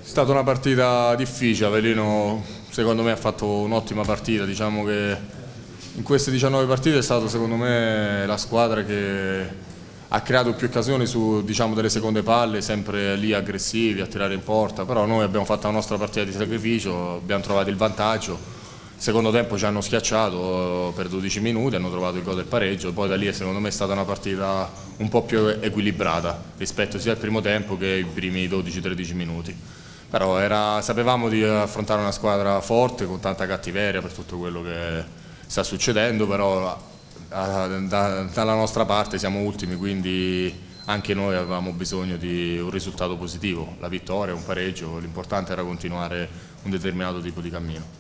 È stata una partita difficile, Avellino secondo me ha fatto un'ottima partita, diciamo che in queste 19 partite è stata secondo me la squadra che ha creato più occasioni su delle seconde palle, sempre lì aggressivi, a tirare in porta, però noi abbiamo fatto la nostra partita di sacrificio, abbiamo trovato il vantaggio. Secondo tempo ci hanno schiacciato per 12 minuti, hanno trovato il gol del pareggio, poi da lì secondo me è stata una partita un po' più equilibrata rispetto sia al primo tempo che ai primi 12-13 minuti. Però sapevamo di affrontare una squadra forte con tanta cattiveria per tutto quello che sta succedendo, però dalla nostra parte siamo ultimi, quindi anche noi avevamo bisogno di un risultato positivo, la vittoria, un pareggio, l'importante era continuare un determinato tipo di cammino.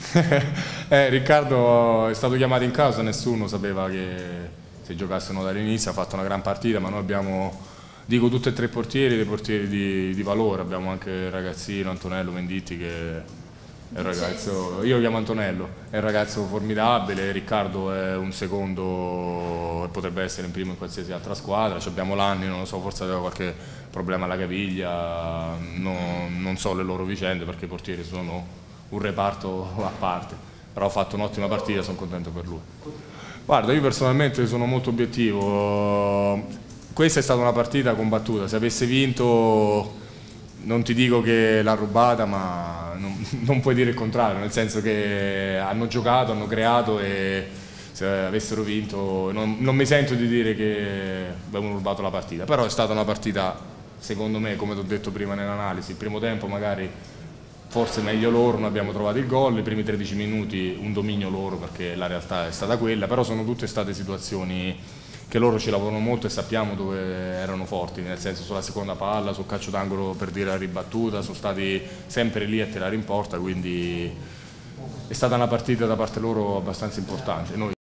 Riccardo è stato chiamato in causa, nessuno sapeva che se giocassero dall'inizio, ha fatto una gran partita, ma noi abbiamo, dico, tutti e tre portieri, dei portieri di valore, abbiamo anche il ragazzino Antonello Menditti che è un ragazzo, io lo chiamo Antonello, è un ragazzo formidabile, Riccardo è un secondo e potrebbe essere in primo in qualsiasi altra squadra, abbiamo Lanni, non lo so, forse aveva qualche problema alla caviglia, non so le loro vicende perché i portieri sono un reparto a parte, però ha fatto un'ottima partita, sono contento per lui. Guarda, io personalmente sono molto obiettivo, questa è stata una partita combattuta, se avesse vinto non ti dico che l'ha rubata, ma non puoi dire il contrario, nel senso che hanno giocato, hanno creato e se avessero vinto non mi sento di dire che avevano rubato la partita, però è stata una partita, secondo me, come ti ho detto prima nell'analisi, il primo tempo magari forse meglio loro, non abbiamo trovato il gol, i primi 13 minuti un dominio loro perché la realtà è stata quella, però sono tutte state situazioni che loro ci lavorano molto e sappiamo dove erano forti, nel senso sulla seconda palla, sul calcio d'angolo per dire la ribattuta, sono stati sempre lì a tirare in porta, quindi è stata una partita da parte loro abbastanza importante.